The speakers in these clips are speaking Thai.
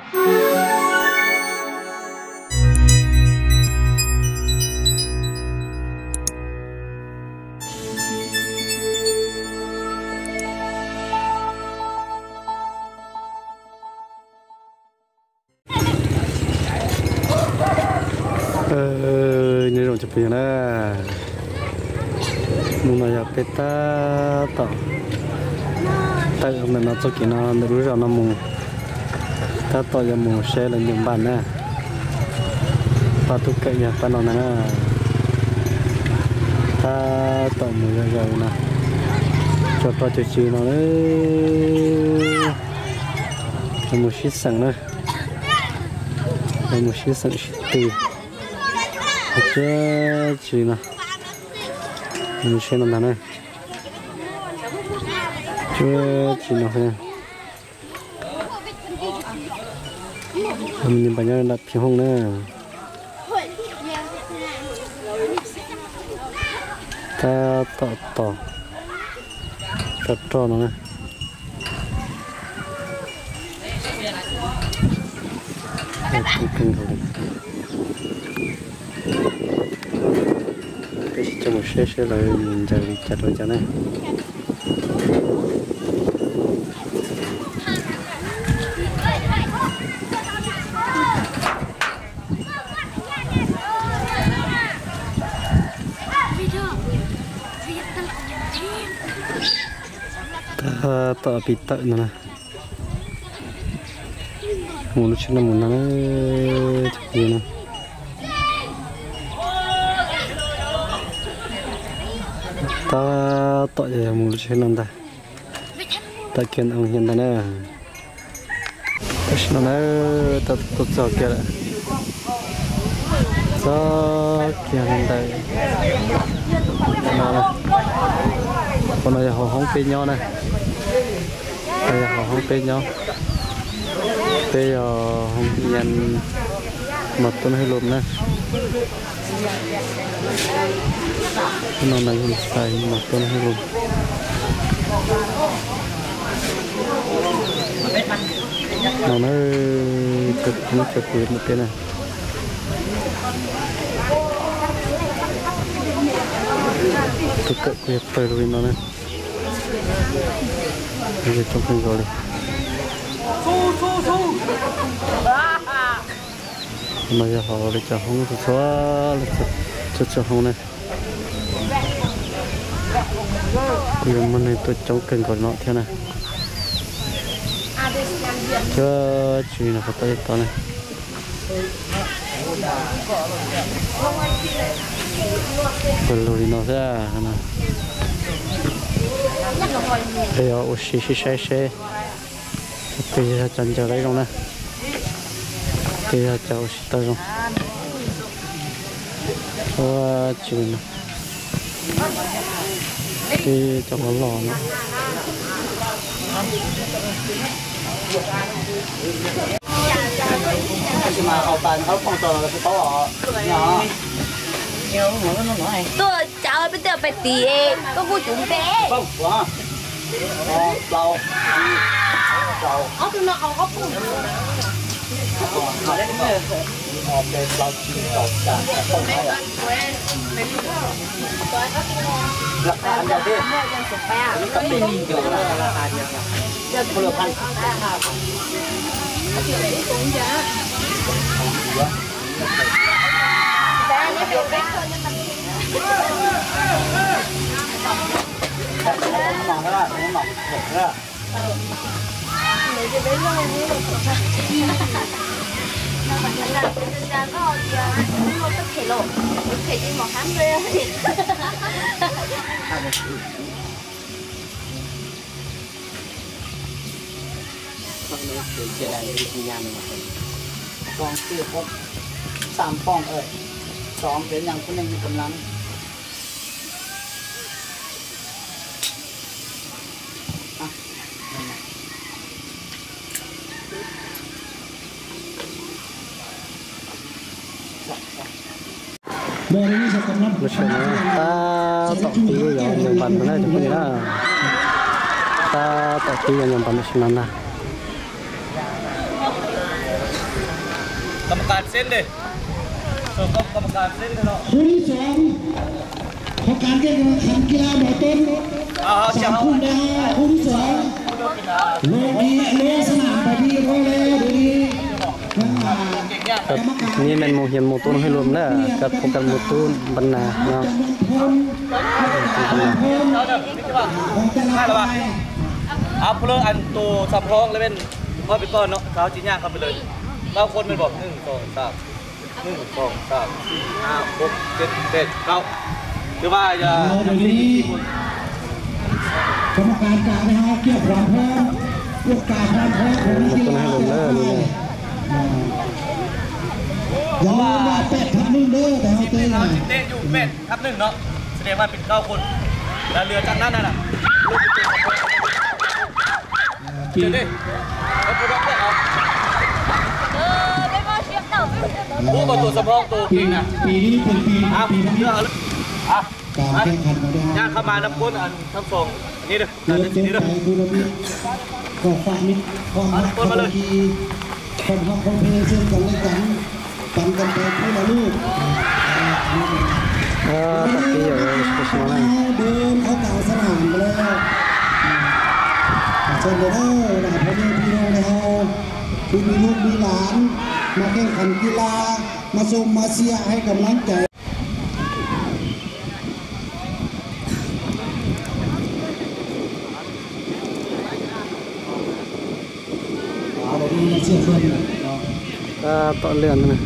như rồi chụp hình nè muốn là phải ta tạo tại mình nó cho kỹ nó được rồi nó muốn ta tạo ra muốn xe là những bạn nè và tôi cậy nhà ta nó nè ta tạo một cái rồi nè cho to cho chị nó đấy một chiếc sẵn nữa một chiếc sẵn từ chứ chị nè mình xem làm này chứ chị nào thế mình nhìn bao nhiêu đặt phía hông nữa ta tỏ tập tròn nó này cho một xe lại mình chờ chặt rồi cho này ta tạo bị tận nữa nè một lúc trước là một nó gì nè ta tạo ra một lúc trước năm ta ta kiến ông hiện tại nè nó nè ta tốt cho kia đấy cho kia hiện tại nó còn này họ không bên nhau này đây là họ không bên nhau bây giờ không nhận một tuần hay lụm này nó này không phải một tuần hay lụm nó chụp quyệt một cái này tôi cất quyệt tới rồi nó này bây giờ trong cái gọi này mà giờ họ để cho không thì xóa cho không này bây giờ mình này tôi chống cần gọi nó theo này cho chị nó phải tới to này rồi nó ra này bây giờ xe bây giờ chân chờ đấy không nè bây giờ cháu sẽ tới không có chuyện này thì cháu có lò nữa mà học bài học phong trào là cái to nhỏ tôi cháu bây giờ phải tỉ tôi vui chúng bé không quá lâu ốc nó ốc ở đây cái lâu chín đầu cả không hay là anh đầu tiên những tập đi nhìn kiểu là không được ăn nó mỏng ra nó mỏng ra con kia có 3 ป้องเอ้ย2เป็นอย่างคนนึงมีกำลัง lúc trước ta tạo tí rồi nhận bản này chúng mình là ta tạo tí rồi nhận bản này là กรรมการเส้นดิส่วนกรรมการเส้นเนาะคู่ที่สองของการแข่งขันกีฬาหมอต้นสามคู่ได้คู่ที่สองโลดีโลสนามไปที่ร้อยแล้วดูดีนี่เป็นโมเหียนโมตุนให้รวมแล้วกับโปรแกรมโมตุนบรรณาเนาะได้หรอวะเอาเพลิงอันตัวสำรองเลยเป็นพ่อไปก่อนเนาะเขาจีน่าเข้าไปเลยเราคนมันบอก1 2 3 1 2 3 4 5 6 7 8 9คือว่าจะกรรมการกลางนะฮะเกี่ยวกับพร้อมลูกกาพร้อมของนักกีฬาอย่าลืมว่า8-1เด้อแต่เขาเต้นนะเต้นอยู่8-1เนาะแสดงว่าเป็น9คนแล้วเรือจากนั้นน่ะเดี๋ยวดิแล้วกูรับได้เหรอโอ้ตัวสำรองตัวเก่งนะปีนี้เป็นปีนี้การแข่งขันมาได้ย่างเข้ามาน้ำก้นอันทั้งสองนี่เด้อนี่เด้อก็ฝากมิตรความรักความดีความรักความเพลินซึ่งกันและกันปันกันไปผู้ละลูก tapi ya spesialan เดินเข้ากลางสนามไปแล้วเชิญเลยนะพ่อแม่พี่น้องเราที่มีลูกมีหลานมาแข่งขันกีฬามาชมมาเชียร์ให้กำลังใจต่อเรื่องนะ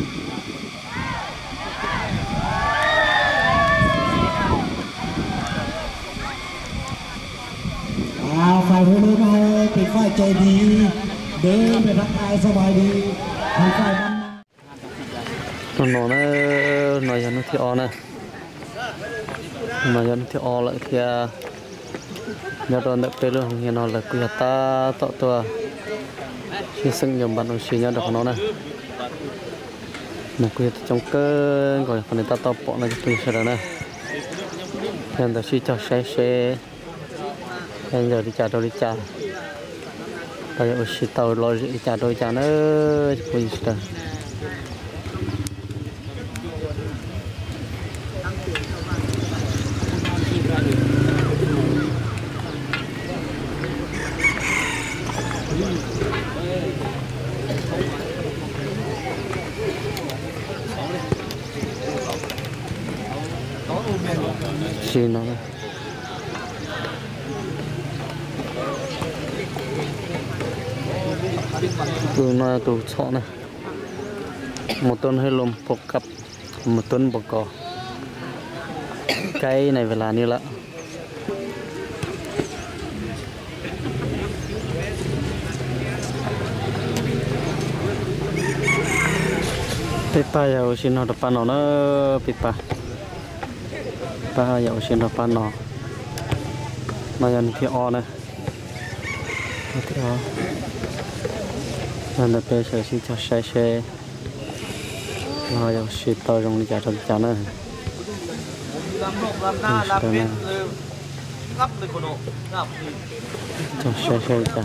ฝ่ายผู้ดูเราเป็นฝ่ายใจดีเดินไปทักทายสบายดีทางฝ่ายบ้านนอนนะนอนยันที่ออนะนอนยันที่ออละที่ยอดนเปลือกเงี้ยนอนละกุยตาต่อตัวที่ซึ่งยมบันอุชิญาดอกนอนนะนักกุยจงเกินก่อนคนนี้ตาต่อปอนะจะตุยเสร็จนะยังแต่ชีจะใช้เชยังจะดิจ่าโดดิจ่าแต่อุชิตเอาลอยดิจ่าโดดิจ่าเนอะจะปุยสุดชีนนะตัวน่าตัวชอนะหมดต้นให้ลมปกกับหมดต้นบกอใกล้ในเวลานี้ละpipa ya usino depan no pipa ya usino depan no mayan ti o na ti o nan da pe sai si cha sai sai ya usi to rong ni cha cha na cha sai sai cha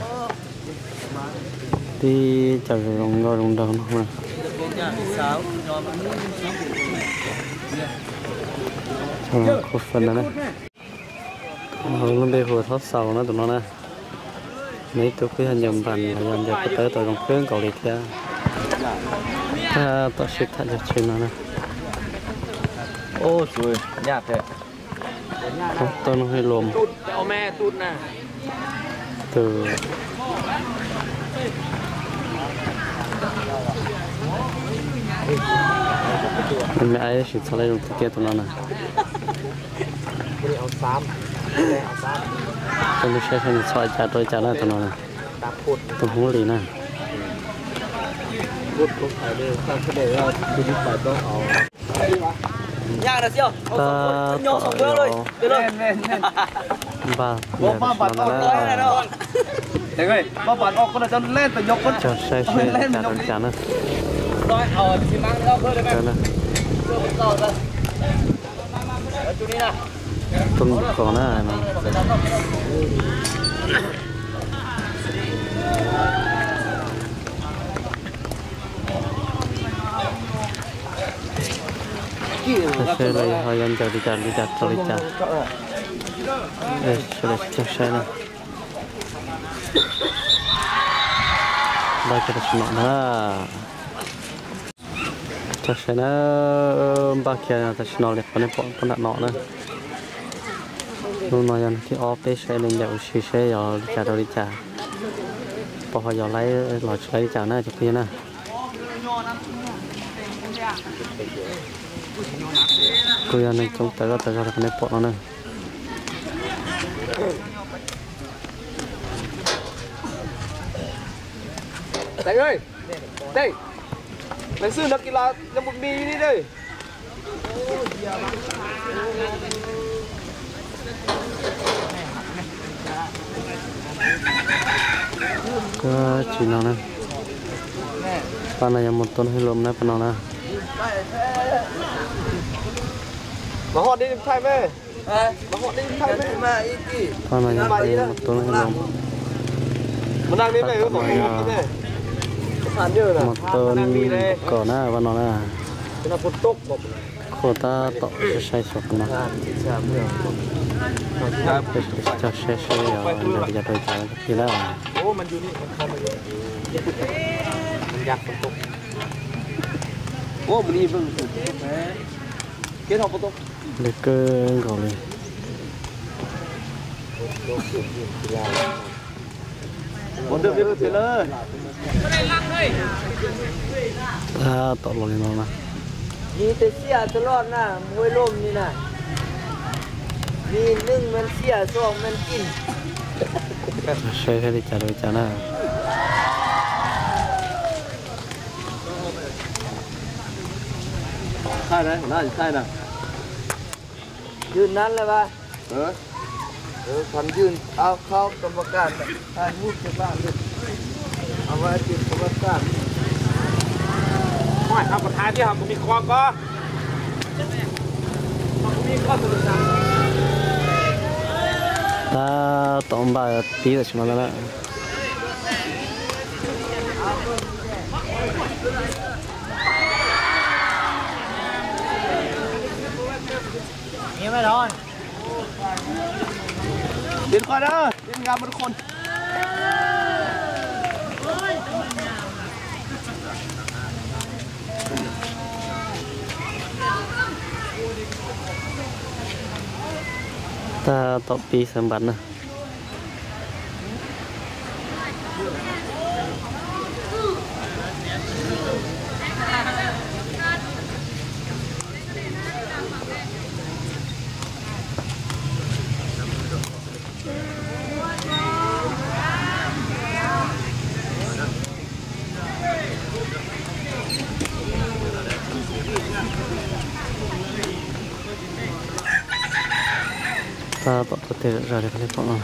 ti cha rong đâu nó khổ phần này luôn đây vừa thoát sầu nó tụi nó nè mấy tụi cái hình dòng bàn là dòng dọc tới tụi con phướng cầu liệt ra tụi ship thật là chuyện nó nè ô rồi nhạt thế không tôi nó hơi lồm mẹ tụt nè từ mẹ ấy chỉ cho lấy được ticket tụi nó nè tôi mới sẽ không xoay trả tôi trả lại tụi nó nè tụi hú lì nè nhang là siêu nhau sống bữa rồi từ đây ba ba bạn ốc tới này đâu đấy ơi ba bạn ốc con là cho lên từ nhóc con cho xe trả nữa rồi thì mang nó thôi đấy mẹ chú đi nào tung còn á mà Saya lagi hayam jadi cari. Sudah selesai lah. Baca dah semua dah. Selesai lah. Bagian atas nol ni pun nak nak lah. Nuna yangที่ office ใช้ในอย่างชื่อใช้ยอจ่าโดยจ่าพอหยอไล่หลอดใช้จ่าหน้าจะพี่นะกูยังในจงแต่ก็ในปอดแล้วนะแต่เอ้ยเต้หนังสือนักกีฬายังบุญมีนี่เลยก็จีนนะปานายมุตต้นให้ลมนะปานนะมาหอดนี่ใช่ไหมมาหอดนี่ใช่ไหมมาอีกทีปานายมุตต้นให้ลมมานั่งนี่ไหมก็สองคนนี่ไหมผ่านเยอะนะมุตต้นก่อนนะปานนะเป็นคนตกบอกโคตาต่อใช้สุกนะจะใช้อย่าโดยใจทีละโอ้มันอยู่นี่มันเข้ามาเยอะมันอยากฝนตกโอ้มันนี่เพิ่งฝนตกแม่เกี่ยวกับฝนตกเด็กเกินก่อนเลยฝนเดือดเดือดเลยถ้าต่อลงเลยนะมีแต่เสียตลอดนะมวยล่มนี่นะมีหนึ่งมันเสียสองมันกินใช้แค่จ่าโดยจ่าหน้าใช่ไหมหัวหน้าใช่นะยืนนั้นเลยป่ะพันยืนเอาเข้ากรรมการทานพูดไปบ้างดิเอาไว้ติดกรรมการไม่ทำประธานที่ทำมีคอก็มีข้อสรุปนะถ้าต่อมาตีแต่ชั่วโมงละนี่ไม่นอนเดินก่อนเด้อเดินงานบนคนถ้าต่อปีสมบัตินะถ้าต่อตัวเตะเราได้ผลิตผล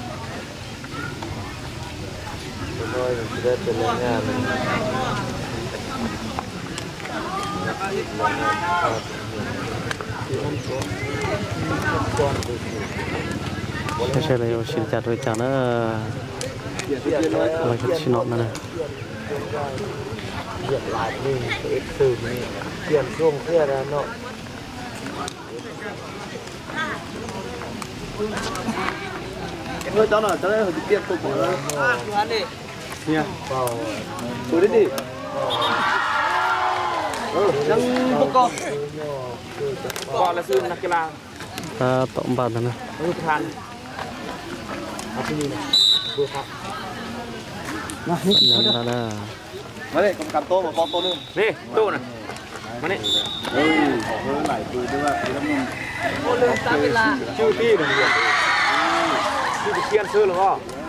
น้อยจะได้เป็นงานไม่ใช่เลยชินจัดโดยจ่านะอะไรก็ชินอตนั่นนะเหยียบหลายนี่เอ็กซ์ตื่นนี่เปลี่ยนช่วงเพื่อแล้วเนาะเมื่อตอนนั้นจะได้เห็นเปลี่ยนตัวหมดเลยเนี่ยดูดิยังพวกก็ละซื้อนักกีฬาถ้าต่อมาแล้วนะผู้ทานเอาที่นี่นะดูครับมาเลยกำกับโต๊ะบอกโต๊ะนึงนี่โต๊ะน่ะมานี่ขอเพิ่มหลายปีด้วยว่าแล้วมึงโอ้เรื่องตามเวลาชื่อพี่หนึ่งเดียวชื่อเชียนซื้อหรือเปล่า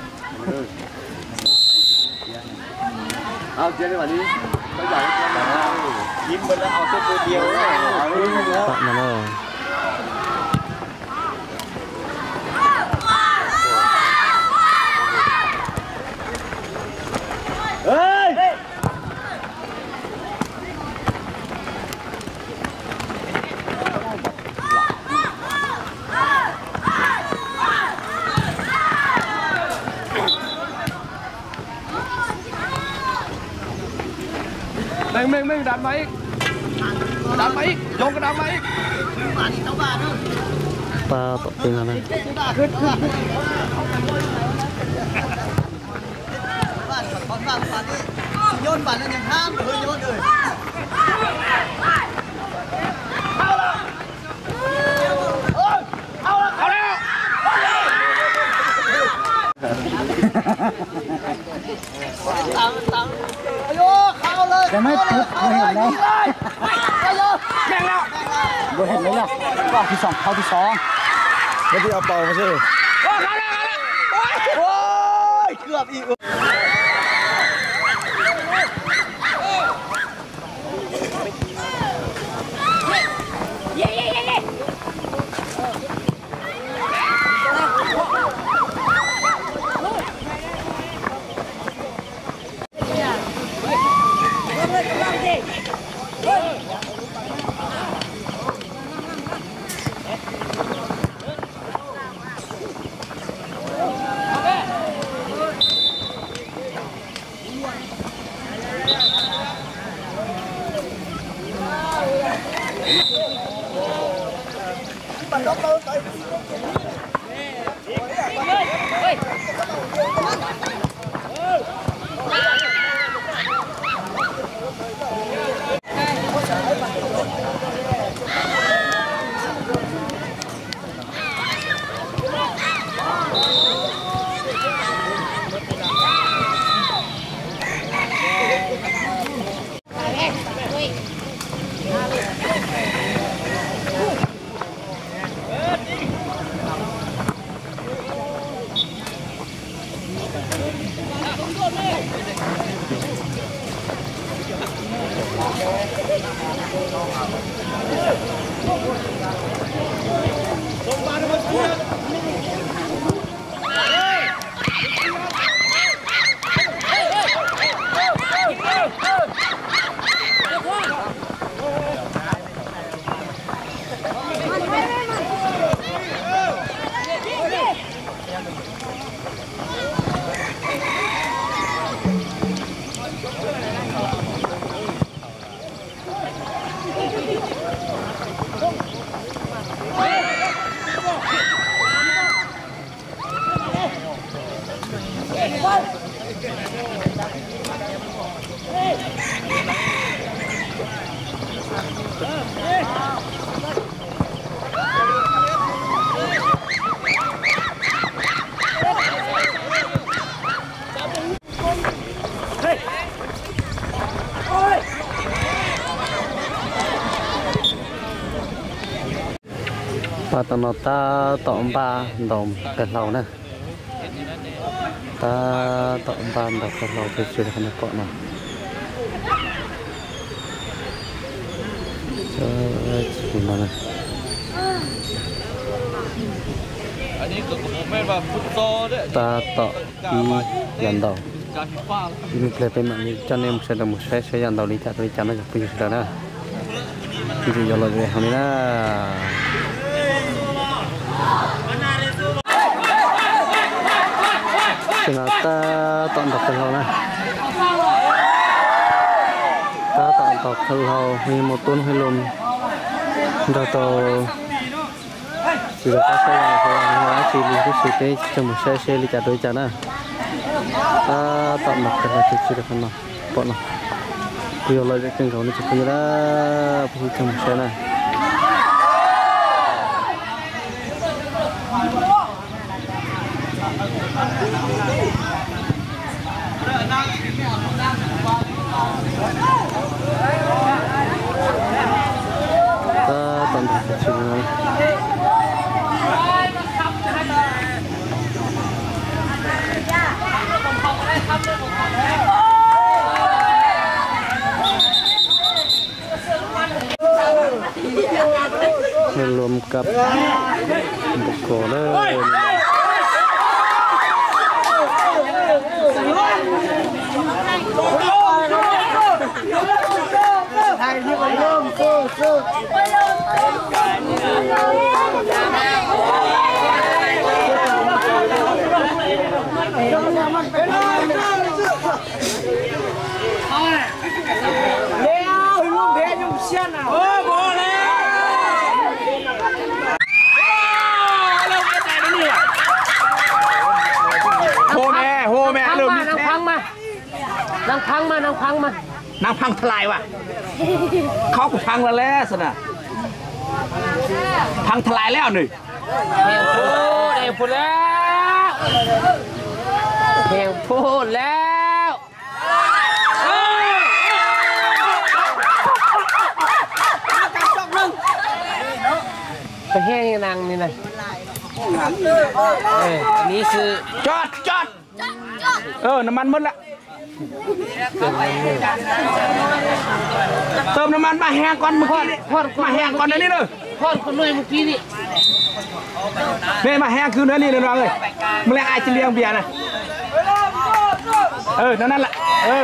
เอาเจนในวันนี้ไม่ใหญ่ยิ้มมันแล้วเอาเส้นตัวเดียวเอาเลยนะตัดมาเลยเฮ้ยแม่งดันมาอีกยกกระดานมาอีกปลาตกเป็นอะไรโยนบัตรแล้วยังห้ามเลยโยนเลยจะไม่ปุ๊บเห็นแล้วแข่งแล้วเห็นไหมล่ะว่าที่สองเข้าที่สองแล้วที่เอาเป่ามาใช่โอ้ยเกือบอีกปลาตอนตาตอมปลาดอมกันเรานะตาตอมปลาดอกกันเราไปช่วยกันเกาะนะชิมมานะอันนี้ก็ผมไม่แบบฟุตซอลด้วยตาต่อปียันดอกini kelihatan ni jangan yang sedang musai saya yang tahu lihat dari channel yang punya saudara itu jalan dari kami lah ternyata tak untuk kalau na tak untuk kalau ni motor helm dah tahu sudah pasal orang sini tu sudah cuma saya lihat dari channel tak nak kena cuci dah kena pot nak kau lagi tengok ni cuci lah pergi cuma sana tak nak cuci lah belum kap bukuเลยโอ้โหเลยนางพังมานางพังทลายว่ะเขาก็พังแล้วสินะพังทลายแล้วหนึ่งแหงพูดแล้วแหงพูดแล้วไปแห้งนางนี่นะนี่คือจอดน้ำมันหมดละเติมน้ำมันมาแห้งก่อนเมื่อกี้มาแห้งก่อนเดี๋ยวนี้เลยพอดคนเลยเมื่อกี้นี่เนี่ยมาแห้งคืนเดี๋ยวนี้เลยน้องเลยมึงเลี้ยงไอจะเลี้ยงเบียร์นะนั่นแหละ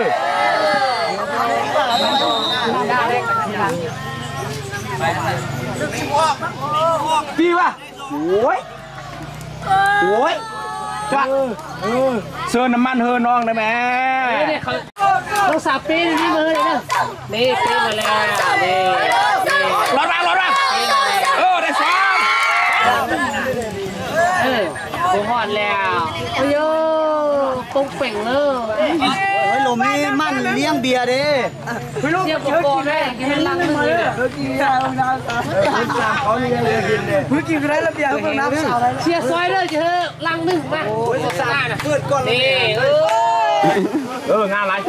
ดีว่ะโอ้ยจ้ะเสื้อน้ำมันเฮอน้องได้ไหมต้องสับปีนี่มือเลยนะนี่ปีมาแล้วนี่รอดมาได้สองกูหอดแล้วโอ้ยปุ๊กเป่งเลยลมนี่มันเลี้ยงเบียร์ดิเสียบโกนได้กินลังนึงเลยเมื่อกี้ก็ได้ระเบียร์เพิ่งน้ำสาวอะไรเสียซอยเลยเจอลังนึงมาเกิดก่อนนี่งานอะไร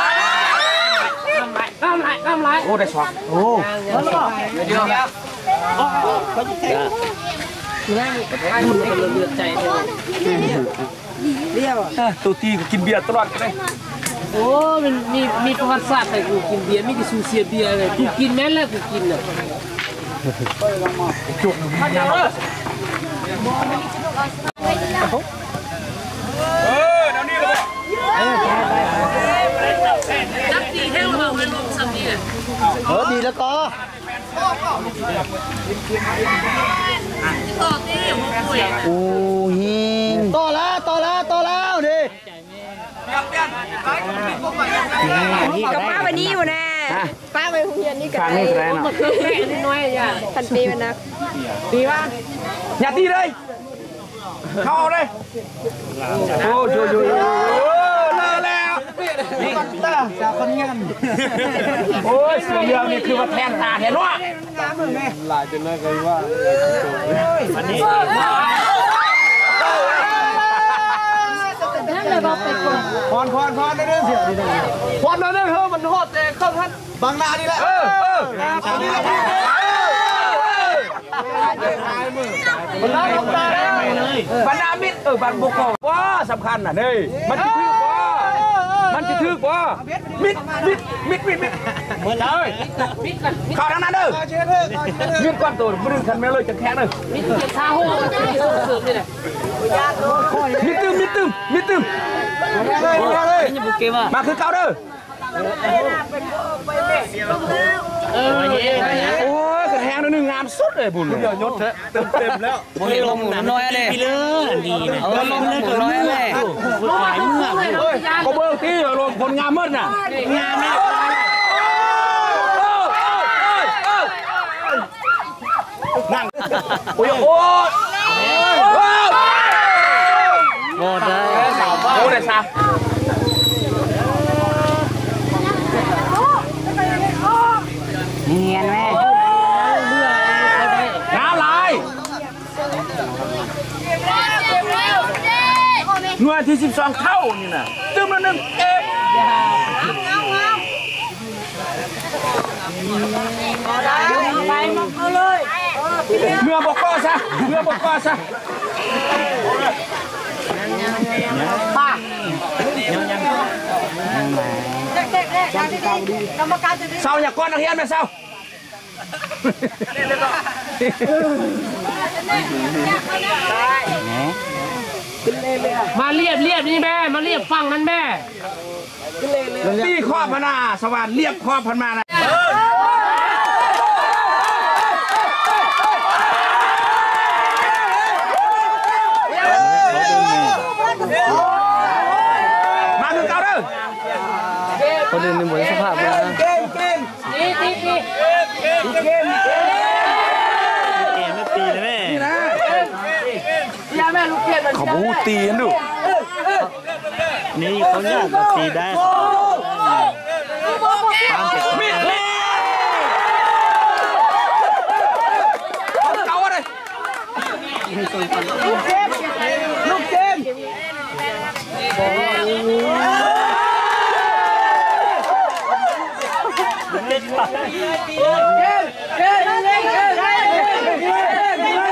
กำไรโอ้ได้สองโอ้เดี๋ยวบุญคนละเลือดใจเลี้ยวตัวตีก็กินเบียร์ตลอดกันเลยโอ้มันมีประวัติศาสตร์แต่กูกินเบียร์มีแต่ซูเซียเบียร์เลยกูกินแม่แล้วกูกินเลยจุกเดี๋ยวนี้เลยนักตีเท่าเราเป็นลมสัมดีดีแล้วก็โอ้ยต่อแล้วดิกับป้าวันนี้อยู่นะป้าไปโรงเรียนนี่กับไอ้แม่น้อยอย่าทันตีมันนะตีว่าอย่าตีเลยเข้าเลยโอ้ยเลิกแล้วนี่ตาจากคนงานโอ้ยเสือเรื่องนี่คือว่าแทงตาเห็นวะหลายจนน่าเกยว่าอันนี้พรได้เรื่องเสียดีนะพรได้เรื่องเฮ้มันโหดแต่เข้าท่านบางนาดีแหละนี่แหละบรรดาลงตาบรรดามิดบรรบุกว่าสำคัญน่ะนี่มันจะทึกว่ามิดเหมือนเลยข่าวทั้งนั้นเด้อมิดก้อนตัวไม่ดึงคันแม่เลยจะแข็งเลยมิดเจ็บเท้าหัวเสือเลยเนี่ยมิดตึมมาคือเก่าเด้อโอ้ยกระแทงนึงงามสุดเลยบุญเดี๋ยวยศเต็มแล้วโอ้ยลมน้อยเลยพี่เลิศดีนะลมเลิศน้อยเลยหลายเมื่อก็เบิกที่ลมคนงามมืดน่ะงามนะนั่งโอ้ยโอ้ได้โอ้ได้ซะเงียนแม่น้ำลายเงื่อนที่12เท่านี่นะตึ้มละ1เองไปมาเลยเมื่อบอกก็ซะป้ากรรมการจะเศร้าอย่าก้อนนักเรียนไหมเศร้ามาเรียบนี่แม่มาเรียบฟังนั้นแม่ตีข้อพนาสวรรค์เรียบข้อพนามาถึงเก่าเด้อประเด็นในหมวดสภาพนะตีไม่ตีเลยแม่นี่นะยาแม่ลูกเกียรติเขาบูตีกันดูนี่เขาอยากตีได้ลูกเจมลูกเจมเ